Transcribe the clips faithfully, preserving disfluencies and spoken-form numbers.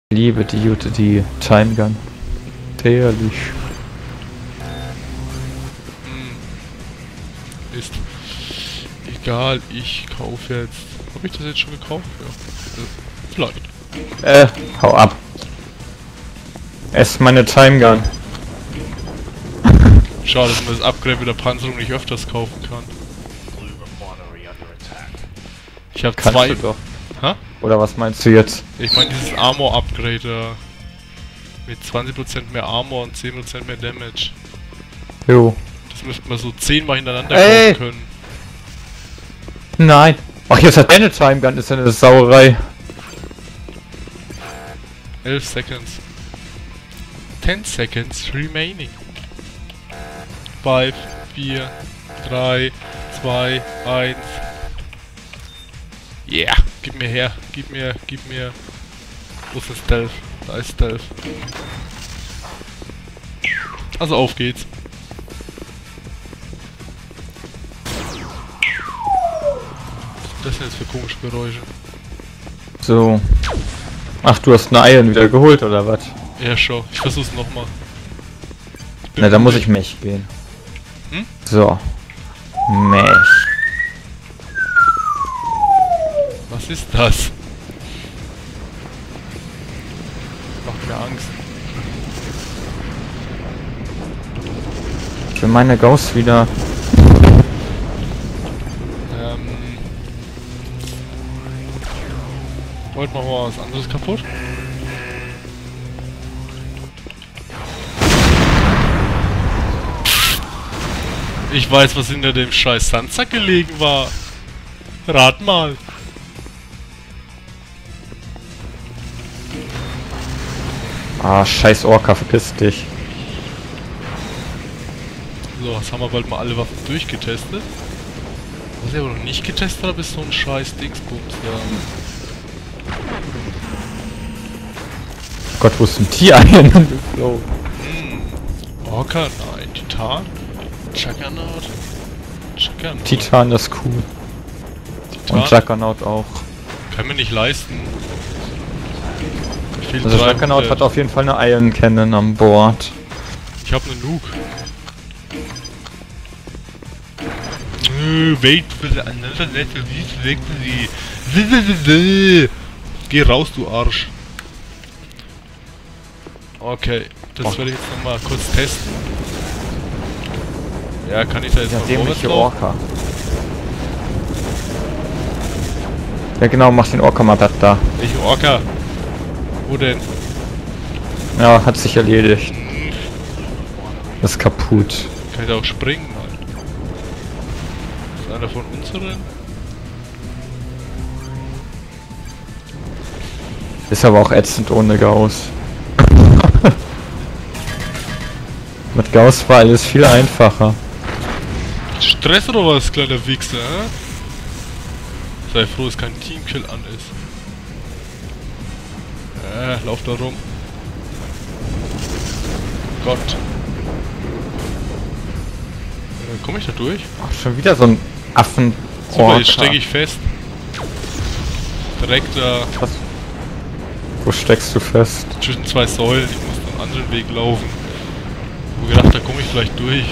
Liebe die Jute, die Time Gun. Ehrlich. Hm. Ist egal, ich kaufe jetzt. Habe ich das jetzt schon gekauft? Ja. Vielleicht. Äh, hau ab. Es ist meine Time Gun. Schade, dass man das Upgrade mit der Panzerung nicht öfters kaufen kann. Ich habe zwei. Du doch. Hä? Oder was meinst du jetzt? Ich meine dieses Armor Upgrade da. Mit zwanzig Prozent mehr Armor und zehn Prozent mehr Damage. Jo. Das müsste man so zehnmal hintereinander Ey. kaufen können. Nein. Ach, jetzt hat deine Time Gun, ist ja eine Sauerei. elf Seconds. ten seconds remaining. fünf, vier, drei, zwei, eins. Yeah, gib mir her, gib mir, gib mir. Wo ist das Stealth? Da ist Stealth. Also auf geht's. Was sind das jetzt für komische Geräusche? So. Ach, du hast eine Iron wieder geholt, oder was? Ja, schon. Ich versuch's nochmal. Na, da muss ich Mech gehen. Hm? So. Mech. Was ist das? Macht mir Angst. Ich will meine Ghost wieder. Ähm. Wollt machen wir mal was anderes kaputt? Ich weiß, was hinter dem scheiß Sandsack gelegen war. Rat mal. Ah, scheiß Orca, verpiss dich. So, jetzt haben wir bald mal alle Waffen durchgetestet. Was ich aber noch nicht getestet habe, ist so ein scheiß Dingsbums da. Gott, wo ist ein T-Iron geflogen? Hm. Orca, nein. Titan? Juggernaut? Juggernaut. Titan ist cool. Titan? Und Juggernaut auch. Kann mir nicht leisten. Fehlt Also dreihundert. Juggernaut hat auf jeden Fall eine Iron Cannon an Bord. Ich hab ne Nuke. Äh, wait for the another letter, weg sie. Geh raus, du Arsch. Okay, das Och. werde ich jetzt nochmal kurz testen. Ja, kann ich da jetzt Ja, mal vorwärts dämliche laufen? Orca. Ja genau, mach den Orca mal platt da. Welche Orca? Wo denn? Ja, hat sich erledigt. Ist kaputt. Kann ich da auch springen, halt? Ist einer von unseren? Ist aber auch ätzend ohne Gauss. Mit Gauss war alles viel einfacher. Stress oder was, kleiner Wichser, hä? Sei froh, dass kein Teamkill an ist. Äh, lauf da rum. Gott. Äh, komm ich da durch? Ach, schon wieder so ein Affen. Super, jetzt stecke ich fest. Direkt da Was? Wo steckst du fest? zwischen zwei Säulen. Ich muss einen anderen Weg laufen. Ich hab gedacht, da komme ich vielleicht durch.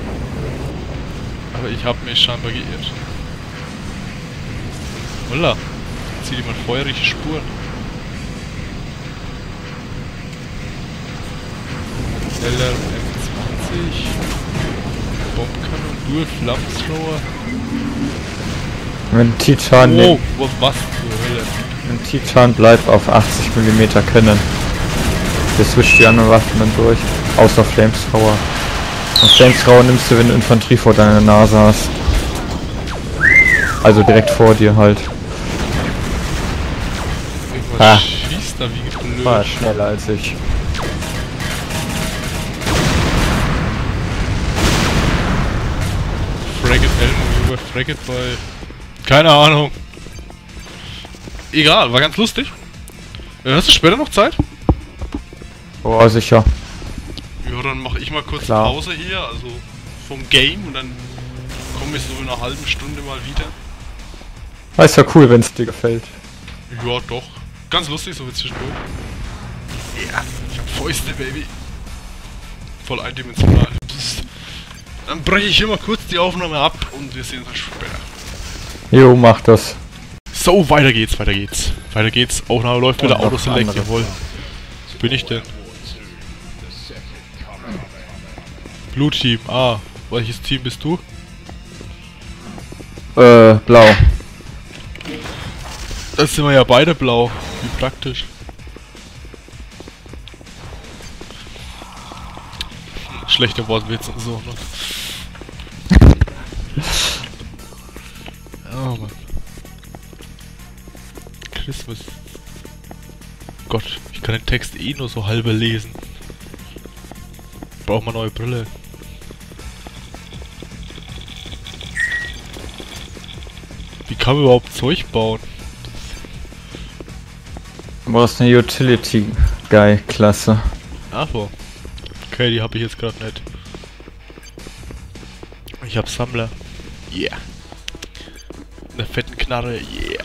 Aber ich habe mich scheinbar geirrt. Holla. Zieht jemand feuerliche Spuren. L R M zwanzig. Bombkanon, Dual Flammenthrower. Wenn Titan, Oh, was, was zur Hölle? wenn Titan bleibt auf achtzig Millimeter können. Der switcht die anderen Waffen dann durch. Außer Flamethrower. Und Flamethrower nimmst du, wenn du Infanterie vor deiner Nase hast. Also direkt vor dir halt. Irgendwas Ah. schießt da wie blöd. War schneller als ich. Fragate Elmo über Fragate bei... Keine Ahnung. Egal, war ganz lustig. Äh, Hast du später noch Zeit? Boah, sicher. Ja, dann mache ich mal kurz Klar. Pause hier, also vom Game, und dann komme ich so in einer halben Stunde mal wieder. War ist ja cool, wenn es dir gefällt. Ja, doch. Ganz lustig, so wie zwischendurch. Yeah, ich hab Fäuste, Baby. Voll eindimensional. Psst. Dann breche ich hier mal kurz die Aufnahme ab und wir sehen uns später. Jo, mach das. So, weiter geht's, weiter geht's. Weiter geht's. Aufnahme läuft wieder, Autoselect, jawohl. Wo bin ich denn? Blue Team, ah. Welches Team bist du? Äh, blau. Das sind wir ja beide blau. Wie praktisch. Schlechter Wortwitz und so, ne? Oh Mann. Christmas. Gott, ich kann den Text eh nur so halbe lesen. Brauch mal neue Brille. Wie kann man überhaupt Zeug bauen? Du brauchst eine Utility Guy Klasse. Ach so. Okay, die habe ich jetzt gerade nicht. Ich hab Sammler. Yeah. Eine fetten Knarre. Yeah.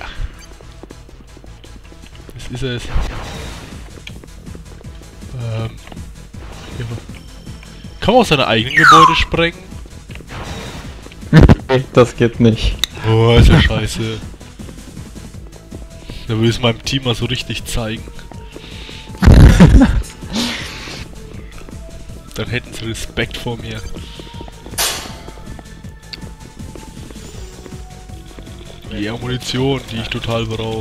Das ist es. Ähm. Ja. Kann man auch seine eigenen Gebäude sprengen? Das geht nicht. Oh, ist ja scheiße. Da will ich es meinem Team mal so richtig zeigen. Dann hätten sie Respekt vor mir. Die Ammunition, die ich total brauche.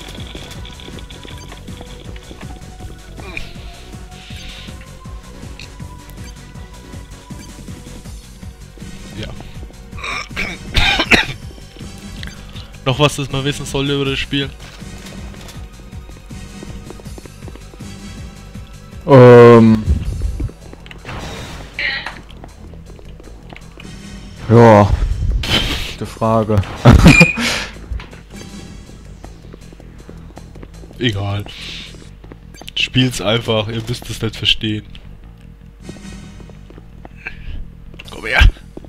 Ja. Noch was, das man wissen sollte über das Spiel? Ähm. Ja. Gute Frage. Egal. Spielt's einfach, ihr müsst es nicht verstehen. Komm her!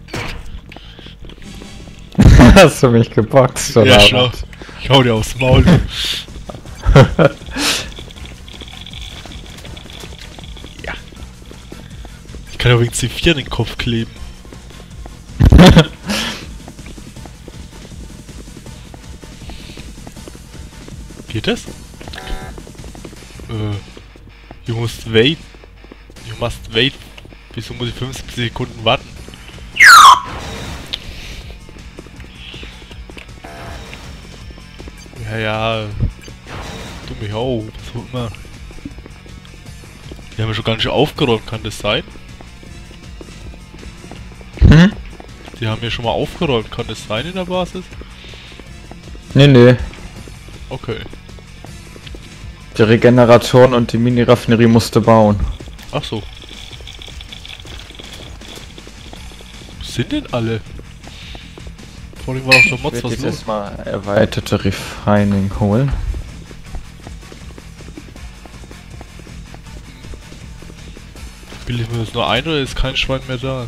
Hast du mich geboxt, oder? Ja, schau. Ich hau dir aufs Maul. Ja. Ich kann übrigens C vier in den Kopf kleben. Geht das? Äh. You must wait. You must wait. Wieso muss ich fünfzig Sekunden warten? Ja, ja. Du mich auch. So immer. Die haben ja schon ganz schön aufgeräumt, kann das sein? Hm? Die haben ja schon mal aufgeräumt, kann das sein in der Basis? Nee, nee. Okay. Die Regeneratoren und die Mini-Raffinerie musste bauen. Ach so. Wo sind denn alle? Vorhin war doch der Ich Mods werde was jetzt los. erstmal erweiterte Refining holen. Bilde ich mir das nur ein oder ist kein Schwein mehr da?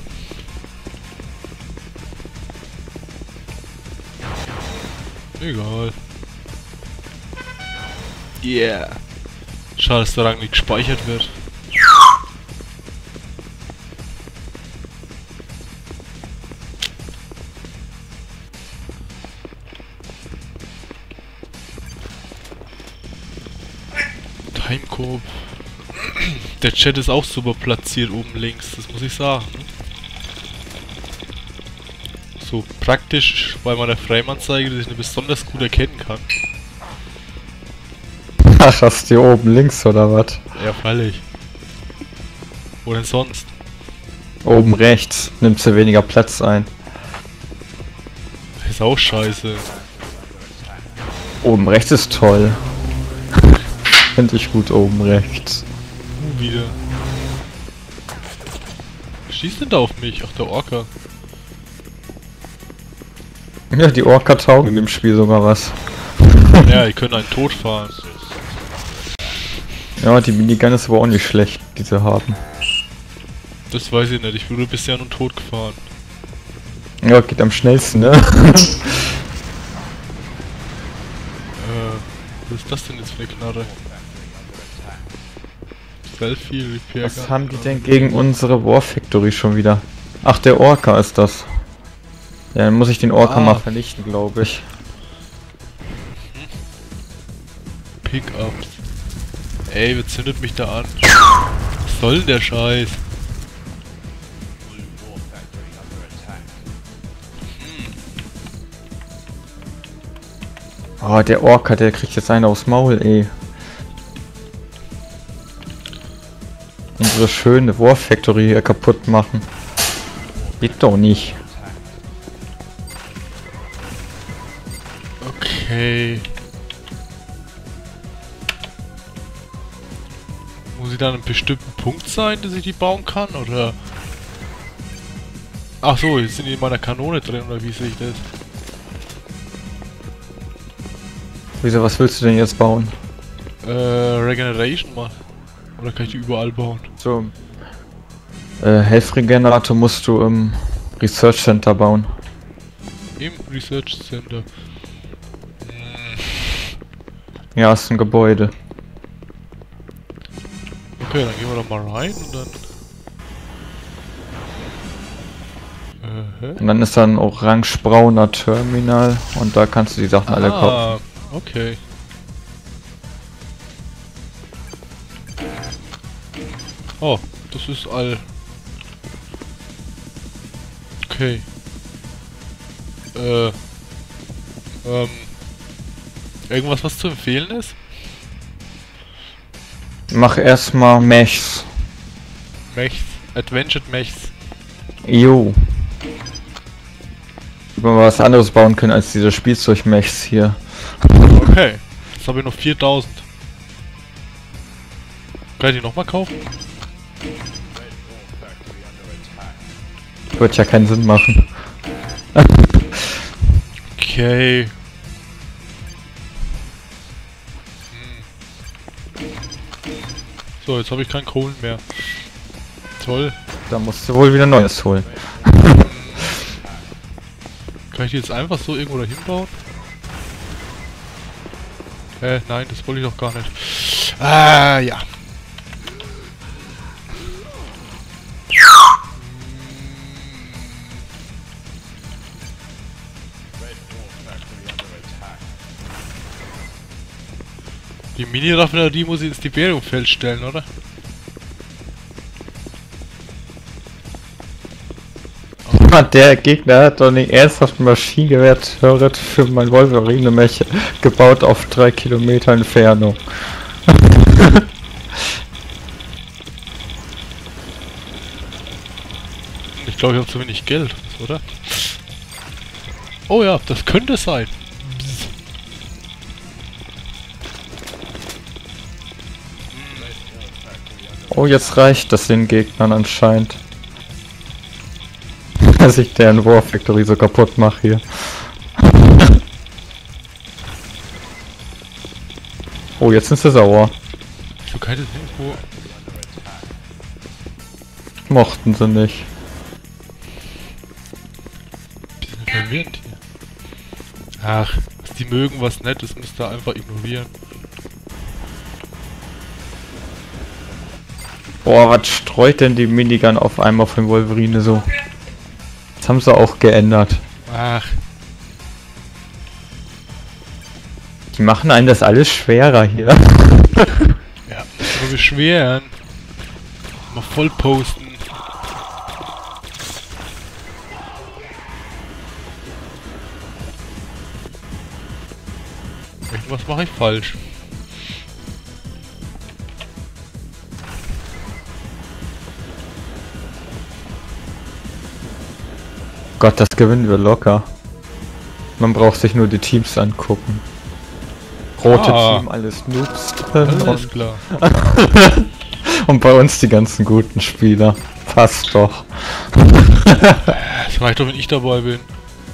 Egal. Yeah. Schade, dass der Rang nicht gespeichert wird. Timecoop. Der Chat ist auch super platziert oben links, das muss ich sagen. So praktisch bei meiner Frame-Anzeige, dass ich eine besonders gut erkennen kann. Ach, hast du hier oben links oder was? Ja, freilich. Wo denn sonst? Oben rechts. Nimmst du weniger Platz ein. Ist auch scheiße. Oben rechts ist toll. Finde ich gut oben rechts. Uh, wieder. Wer schießt denn da auf mich? Ach, der Orca. Ja, die Orca taugen in dem Spiel sogar was. Ja, die können einen tot fahren. Ja, die Minigun ist aber auch nicht schlecht, die sie haben. Das weiß ich nicht, ich wurde bisher nur tot gefahren. Ja, geht am schnellsten, ne? Äh, was ist das denn jetzt für eine Knarre? Battlefield Repair Was Gun. haben die denn gegen unsere War Factory schon wieder? Ach, der Orca ist das. Ja, dann muss ich den Orca Ah. mal vernichten, glaube ich. Pickups. Ey, wer zündet mich da an? Was soll denn der Scheiß? Oh, der Orca, der kriegt jetzt einen aufs Maul, ey. Unsere schöne War Factory hier kaputt machen. Geht doch nicht. Okay. Muss ich da an einem bestimmten Punkt sein, dass ich die bauen kann, oder? Ach so, jetzt sind die in meiner Kanone drin, oder wie sehe ich das? Wieso, was willst du denn jetzt bauen? Äh, Regeneration mal. Oder kann ich die überall bauen? So. Äh, Health Regenerator musst du im Research Center bauen. Im Research Center. Ja, ist ein Gebäude. Okay, dann gehen wir doch mal rein und dann... Äh, hä? Und dann ist da ein orange-brauner Terminal und da kannst du die Sachen alle kaufen. Ah, okay. Oh, das ist all... Okay. Äh... Ähm... Irgendwas, was zu empfehlen ist? Mach erstmal Mechs. Mechs. Adventured Mechs. Jo. Wenn wir was anderes bauen können als diese Spielzeug-Mechs hier. Okay. Jetzt habe ich noch viertausend. Kann ich die nochmal kaufen? Wird ja keinen Sinn machen. Okay. So, jetzt habe ich keinen Kohlen mehr. Toll. Da musst du wohl wieder Neues holen. Kann ich die jetzt einfach so irgendwo dahin bauen? Äh, nein, das wollte ich doch gar nicht. Ah, ja. Die Mini-Raffinerie muss ich ins Tiberiumfeld stellen, oder? Der Gegner hat doch nicht ernsthaft ein Maschinengewehr-Turret für mein Wolverine-Mech gebaut auf drei Kilometer Entfernung. Ich glaube, ich habe zu wenig Geld, oder? Oh ja, das könnte sein. Oh, jetzt reicht das den Gegnern anscheinend. Dass ich deren War Factory so kaputt mache hier. Oh, jetzt sind sie sauer. So kann ich das irgendwo... Mochten sie nicht. Bisschen verwirrend hier. Ach, die mögen was Nettes, müsst ihr einfach ignorieren. Boah, was streut denn die Minigun auf einmal auf den Wolverine so? Das haben sie auch geändert. Ach, Die machen einen das alles schwerer hier. ja, aber beschweren. Mal voll posten. Irgendwas mache ich falsch. Gott, das gewinnen wir locker. Man braucht sich nur die Teams angucken. Rote Ah. Team, alles Noobs drin Alles und, klar. und bei uns die ganzen guten Spieler. Passt doch. Das reicht doch, wenn ich dabei bin.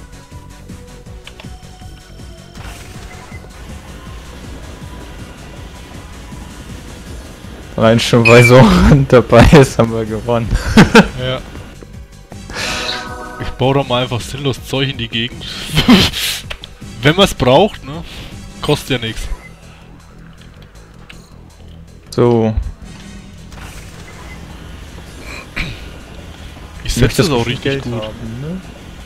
Rein schon weil so dabei ist, haben wir gewonnen. Ja. Ich baue doch mal einfach sinnlos Zeug in die Gegend. Wenn man es braucht, ne? Kostet ja nichts. So. setzt das auch richtig Geld gut. haben, ne?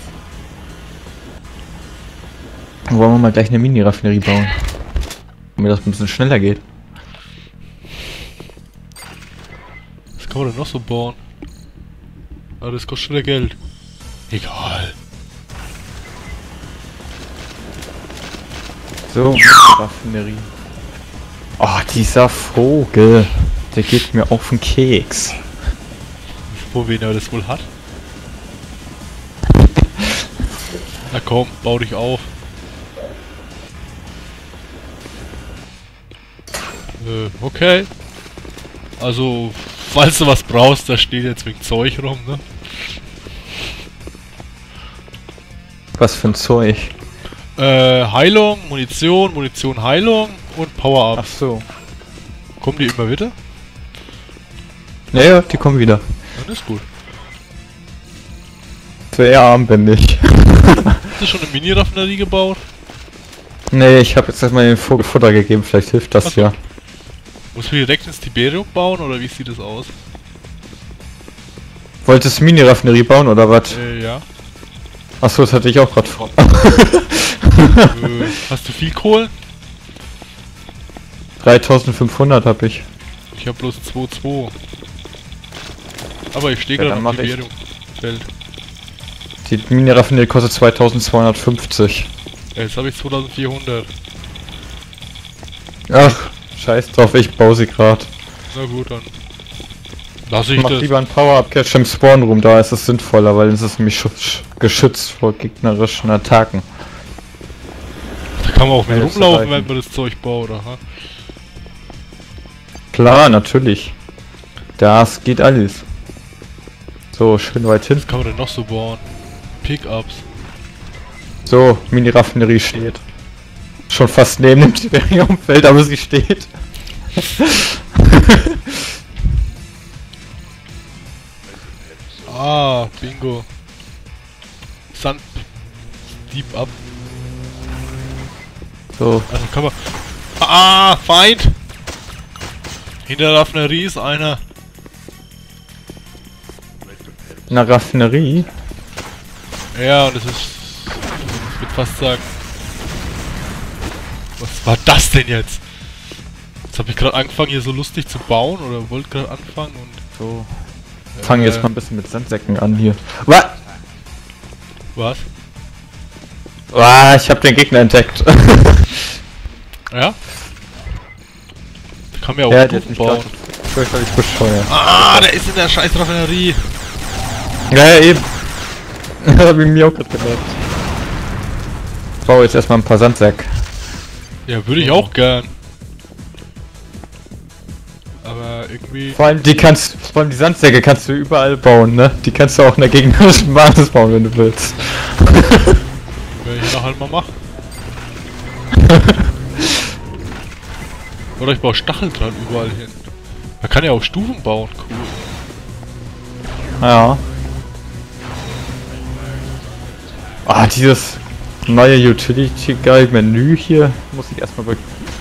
Wollen wir mal gleich eine Mini-Raffinerie bauen? Damit das ein bisschen schneller geht. Was kann man denn noch so bauen? Ah, das kostet wieder Geld. Egal. So, Raffinerie. Oh, dieser Vogel. Der geht mir auf den Keks. Wo wen er das wohl hat? Na komm, bau dich auf. Äh, okay. Also, falls du was brauchst, da steht jetzt wegen Zeug rum, ne? Was für ein Zeug. Äh, Heilung, Munition, Munition, Heilung und Power-Up. Ach so. Kommen die immer wieder? Ja, ja, die kommen wieder. Dann ist gut. Sehr armbändig. Hast du schon eine Mini-Raffinerie gebaut? Nee, ich habe jetzt erstmal den Vogel Futter gegeben, vielleicht hilft das Ach so. ja. Musst du direkt ins Tiberium bauen oder wie sieht das aus? Wolltest du Mini-Raffinerie bauen oder was? Äh, ja. Achso, das hatte ich auch gerade vor. äh, hast du viel Kohle? dreitausendfünfhundert habe ich. Ich habe bloß zwei Komma zwei. Aber ich stehe Ja, gerade dann am mach ich. Tiberium-Feld. Die Mini-Raffinerie kostet zweitausendzweihundertfünfzig. Ja, jetzt habe ich zweitausendvierhundert. Ach, scheiß drauf, ich baue sie gerade. Na gut, dann lasse Ich ich mach das. lieber ein Power-Up-Catch im Spawn-Room, da ist es sinnvoller, weil es ist nämlich schutz- geschützt vor gegnerischen Attacken. Da kann man auch mit Ja, rumlaufen, das wenn man das Zeug baut, aha. Klar, natürlich. Das geht alles. So, schön weit hin. Was kann man denn noch so bauen? Pickups. So, Mini-Raffinerie steht. Schon fast neben dem Tiberium-Feld, aber sie steht. Ah, bingo. Sand. Deep up. So, Also kann man. Ah, Feind! Hinter der Raffinerie ist einer. eine Raffinerie. Ja, und es ist. Ich würde fast sagen. Was war das denn jetzt? Jetzt habe ich gerade angefangen hier so lustig zu bauen oder wollte gerade anfangen und. So. Fangen äh, jetzt mal ein bisschen mit Sandsäcken an hier. Was? Was? Ah, ich habe den Gegner entdeckt. Ja? Da kann man ja auch Ja, ja, der ist nicht bauen. grad fürchterlich bescheuert. Ah, der ist in der scheiß Raffinerie. Ja, ja, eben. Das hab ich mir auch gerade gemerkt. Ich baue jetzt erstmal ein paar Sandsäcke. Ja, würde ich auch gern. Aber irgendwie. Vor allem die kannst, vor allem die Sandsäcke kannst du überall bauen, ne? Die kannst du auch in der gegnerischen Basis bauen, wenn du willst. Werde ich noch halt mal machen. Oder ich baue Stacheln dran überall hin. Man kann ja auch Stufen bauen, cool. Ja. Ah, dieses neue Utility Guide Menü hier muss ich erstmal be